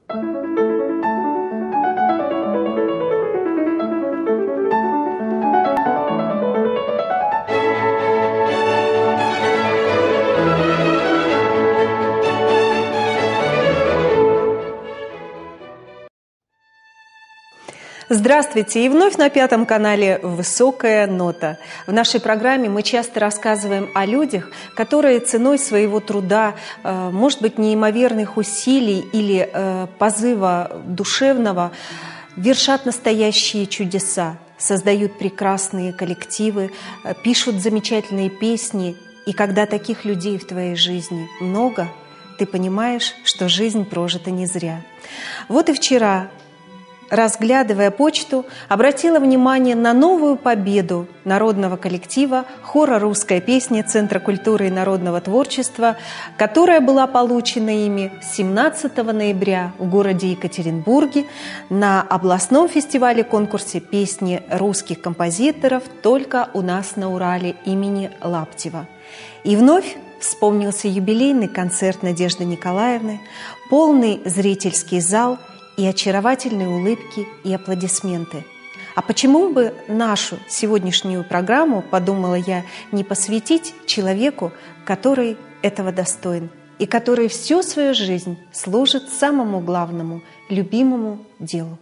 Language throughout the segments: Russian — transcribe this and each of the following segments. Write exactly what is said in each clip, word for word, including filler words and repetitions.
Здравствуйте! И вновь на Пятом канале «Высокая нота». В нашей программе мы часто рассказываем о людях, которые ценой своего труда, может быть, неимоверных усилий или позыва душевного, вершат настоящие чудеса, создают прекрасные коллективы, пишут замечательные песни. И когда таких людей в твоей жизни много, ты понимаешь, что жизнь прожита не зря. Вот и вчера, разглядывая почту, обратила внимание на новую победу народного коллектива хора «Русская песня» Центра культуры и народного творчества, которая была получена ими семнадцатого ноября в городе Екатеринбурге на областном фестивале-конкурсе песни русских композиторов «Только у нас на Урале» имени Лаптева. И вновь вспомнился юбилейный концерт Надежды Николаевны, полный зрительский зал и очаровательные улыбки и аплодисменты. А почему бы нашу сегодняшнюю программу, подумала я, не посвятить человеку, который этого достоин и который всю свою жизнь служит самому главному, любимому делу.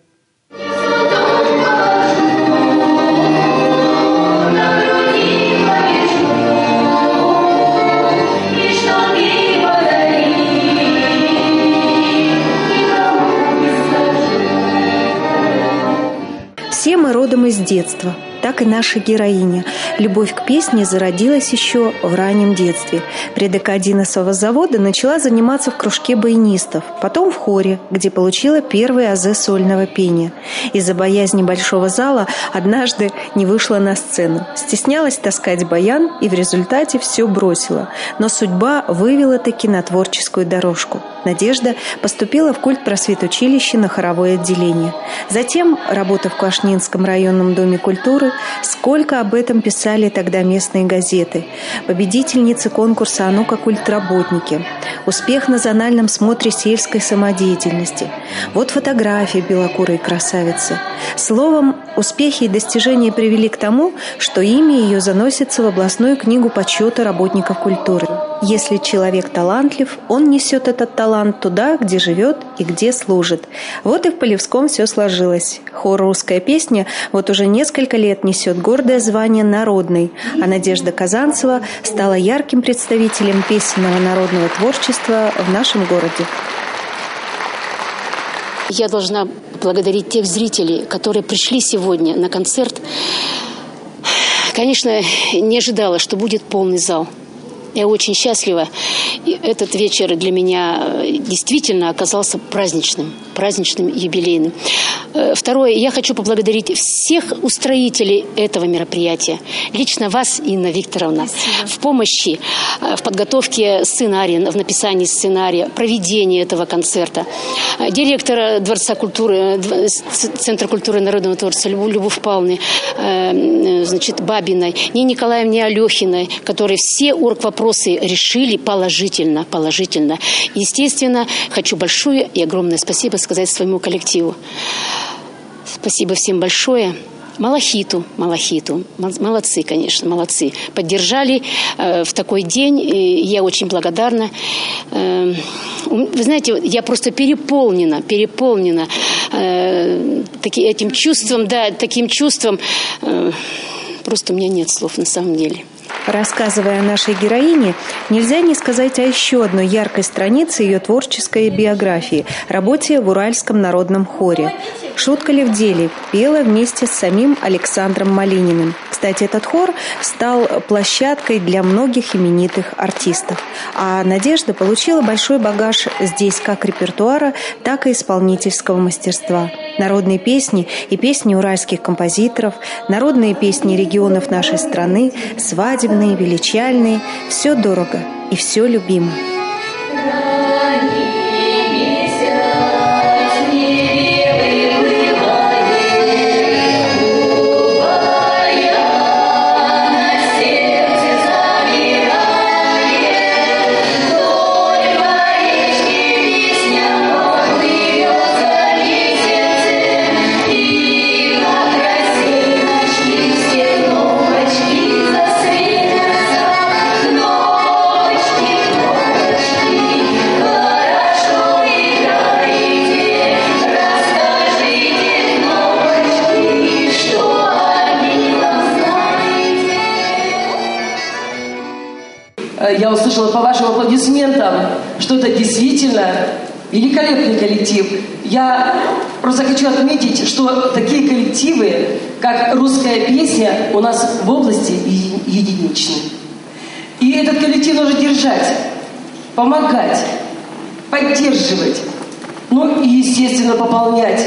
Все мы родом из детства, так и наша героиня. Любовь к песне зародилась еще в раннем детстве. При ДК Диносова завода начала заниматься в кружке баянистов, потом в хоре, где получила первые азы сольного пения. Из-за боязни большого зала однажды не вышла на сцену. Стеснялась таскать баян и в результате все бросила. Но судьба вывела таки на творческую дорожку. Надежда поступила в культпросветучилище на хоровое отделение. Затем, работа в Квашнинском районном доме культуры, сколько об этом писали тогда местные газеты. Победительницы конкурса «А ну-ка, культработники», успех на зональном смотре сельской самодеятельности. Вот фотографии белокурой красавицы. Словом, успехи и достижения привели к тому, что имя ее заносится в областную книгу почета работников культуры. Если человек талантлив, он несет этот талант туда, где живет и где служит. Вот и в Полевском все сложилось. Хор «Русская песня» вот уже несколько лет несет гордое звание народной, а Надежда Казанцева стала ярким представителем песенного народного творчества в нашем городе. Я должна благодарить тех зрителей, которые пришли сегодня на концерт. Конечно, не ожидала, что будет полный зал. Я очень счастлива. И этот вечер для меня действительно оказался праздничным, праздничным, юбилейным. Второе, я хочу поблагодарить всех устроителей этого мероприятия. Лично вас, Инна Викторовна, Спасибо. В помощи, в подготовке сценария, в написании сценария, проведении этого концерта. Директора Дворца культуры, Центра культуры и народного творчества Любовь Павловны, значит, Бабиной, Нине Николаевне Алехиной, которые все оргвопросы решили положительно, положительно. Естественно, хочу большое и огромное спасибо сказать своему коллективу. Спасибо всем большое. Малахиту, Малахиту. Молодцы, конечно, молодцы. Поддержали э, в такой день. И я очень благодарна. Э, вы знаете, я просто переполнена, переполнена э, таки, этим чувством, да, таким чувством. Э, просто у меня нет слов на самом деле. Рассказывая о нашей героине, нельзя не сказать о еще одной яркой странице ее творческой биографии – работе в Уральском народном хоре. «Шутка ли в деле» пела вместе с самим Александром Малининым. Кстати, этот хор стал площадкой для многих именитых артистов. А Надежда получила большой багаж здесь как репертуара, так и исполнительского мастерства. Народные песни и песни уральских композиторов, народные песни регионов нашей страны, свадебные, величальные – все дорого и все любимо. Yeah. я услышала по вашим аплодисментам, что это действительно великолепный коллектив. Я просто хочу отметить, что такие коллективы, как «Русская песня», у нас в области единичны. И этот коллектив нужно держать, помогать, поддерживать, ну и, естественно, пополнять,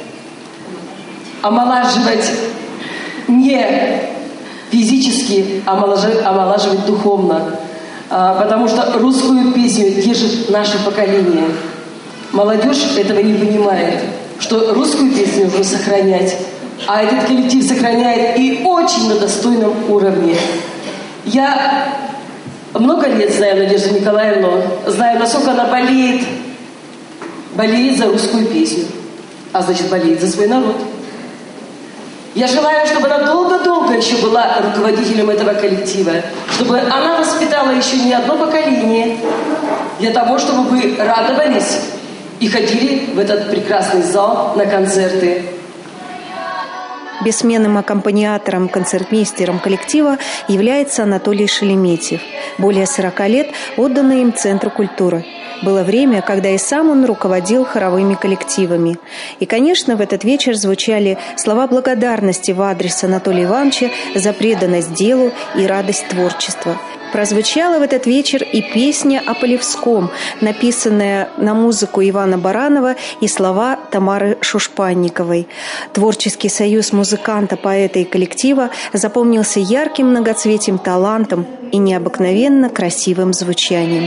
омолаживать не физически, а омолаживать духовно. Потому что русскую песню держит наше поколение. Молодежь этого не понимает, что русскую песню нужно сохранять, а этот коллектив сохраняет и очень на достойном уровне. Я много лет знаю Надежду Николаевну, знаю, насколько она болеет, болеет за русскую песню, а значит болеет за свой народ. Я желаю, чтобы она долго-долго еще была руководителем этого коллектива, чтобы она воспитала еще не одно поколение для того, чтобы вы радовались и ходили в этот прекрасный зал на концерты. Бессменным аккомпаниатором, концертмейстером коллектива является Анатолий Шереметьев, более сорока лет отданный им Центру культуры. Было время, когда и сам он руководил хоровыми коллективами. И, конечно, в этот вечер звучали слова благодарности в адрес Анатолия Ивановича за преданность делу и радость творчества. Прозвучала в этот вечер и песня о Полевском, написанная на музыку Ивана Баранова и слова Тамары Шушпанниковой. Творческий союз музыканта, поэта и коллектива запомнился ярким многоцветием талантом и необыкновенно красивым звучанием.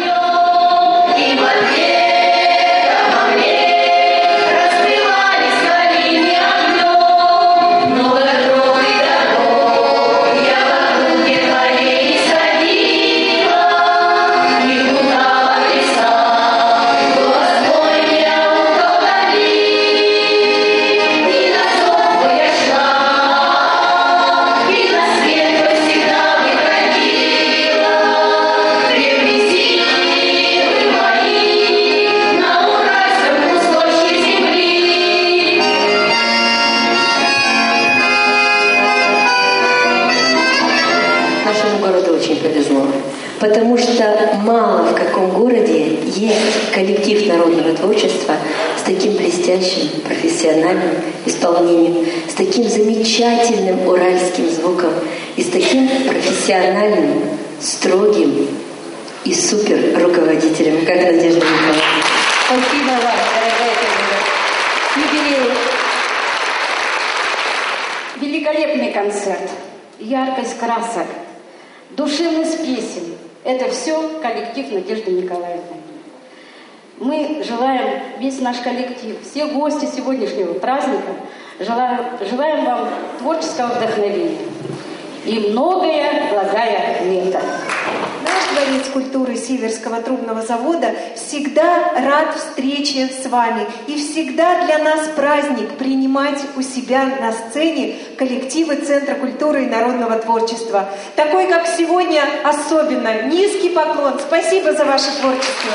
Потому что мало в каком городе есть коллектив народного творчества с таким блестящим профессиональным исполнением, с таким замечательным уральским звуком и с таким профессиональным, строгим и супер руководителем, как Надежда Николаевна. Спасибо вам, дорогая коллега. Юбилей. Великолепный концерт, яркость красок, душевность песен. Это все коллектив Надежды Николаевны. Мы желаем, весь наш коллектив, все гости сегодняшнего праздника, желаем, желаем вам творческого вдохновения и многое благое лето. Наш Дворец культуры Сиверского трубного завода всегда рад встрече с вами. И всегда для нас праздник принимать у себя на сцене коллективы Центра культуры и народного творчества. Такой, как сегодня, особенно. Низкий поклон. Спасибо за ваше творчество.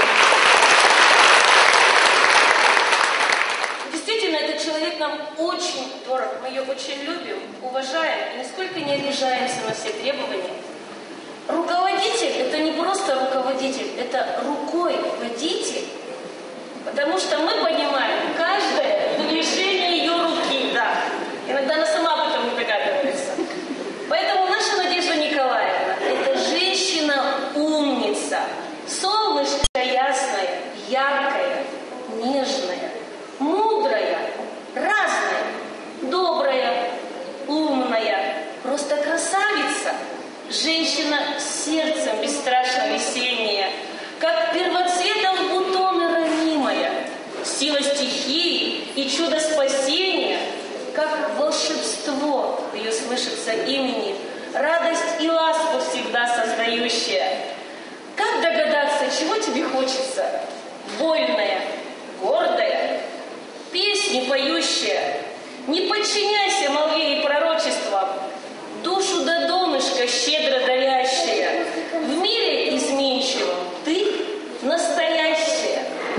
Действительно, этот человек нам очень дорог. Мы ее очень любим, уважаем и нисколько не обижаемся на все требования. Руководитель – это не просто руководитель, это рукой водитель, потому что мы понимаем каждое движение ее руки, да. Иногда она сама об этом не догадывается. Поэтому наша Надежда Николаевна – это женщина-умница, солнышко ясное, яркое, нежное, мудрая, разная, добрая, умная, просто красавица. Женщина с сердцем бесстрашно весенняя, как первоцветом бутоны ранимая, сила стихии и чудо спасения, как волшебство в ее слышится имени, радость и ласку всегда создающая. Как догадаться, чего тебе хочется? Вольная, гордая, песни поющая, не подчиняйся молве и пророчествам, душу до донышка щедро дарящая, в мире изменчивом ты настоящая.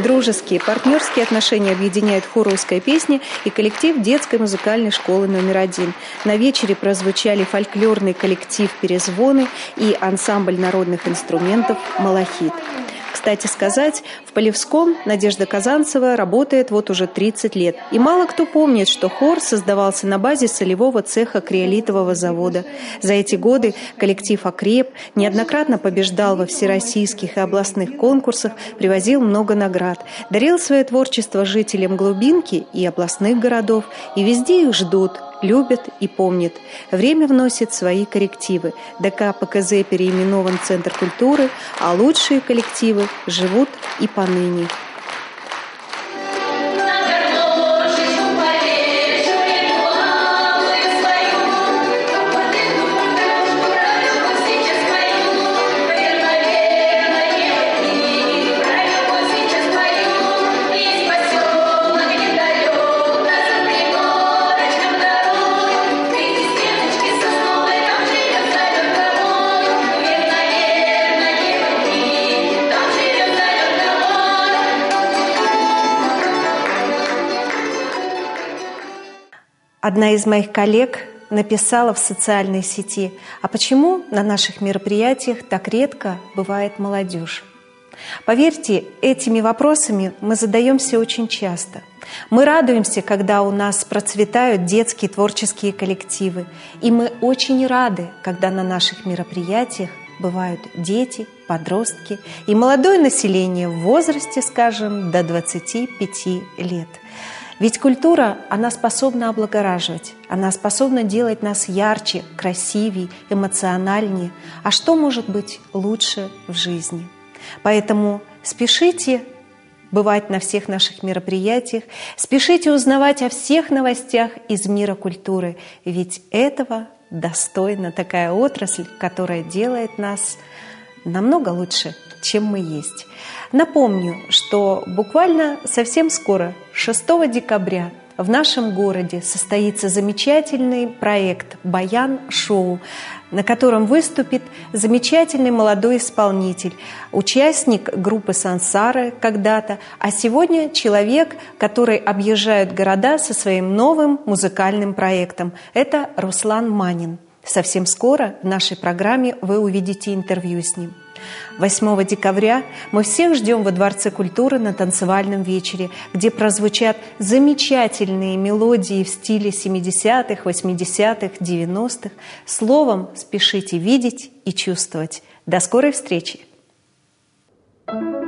Дружеские, партнерские отношения объединяют хор «Русская песня» и коллектив детской музыкальной школы номер один. На вечере прозвучали фольклорный коллектив «Перезвоны» и ансамбль народных инструментов «Малахит». Кстати сказать, в Полевском Надежда Казанцева работает вот уже тридцать лет. И мало кто помнит, что хор создавался на базе солевого цеха криолитового завода. За эти годы коллектив окреп, неоднократно побеждал во всероссийских и областных конкурсах, привозил много наград, дарил свое творчество жителям глубинки и областных городов, и везде их ждут, любят и помнят. Время вносит свои коррективы. ДК ПКЗ переименован в Центр культуры, а лучшие коллективы живут и поныне. Одна из моих коллег написала в социальной сети: «А почему на наших мероприятиях так редко бывает молодежь?» Поверьте, этими вопросами мы задаемся очень часто. Мы радуемся, когда у нас процветают детские творческие коллективы. И мы очень рады, когда на наших мероприятиях бывают дети, подростки и молодое население в возрасте, скажем, до двадцати пяти лет. Ведь культура, она способна облагораживать, она способна делать нас ярче, красивее, эмоциональнее. А что может быть лучше в жизни? Поэтому спешите бывать на всех наших мероприятиях, спешите узнавать о всех новостях из мира культуры, ведь этого достойна такая отрасль, которая делает нас намного лучше, чем мы есть. Напомню, что буквально совсем скоро, шестого декабря, в нашем городе состоится замечательный проект «Баян-шоу», на котором выступит замечательный молодой исполнитель, участник группы «Сансара» когда-то, а сегодня человек, который объезжает города со своим новым музыкальным проектом. Это Руслан Манин. Совсем скоро в нашей программе вы увидите интервью с ним. восьмого декабря мы всех ждем во Дворце культуры на танцевальном вечере, где прозвучат замечательные мелодии в стиле семидесятых, восьмидесятых, девяностых. Словом, спешите видеть и чувствовать. До скорой встречи! Thank you.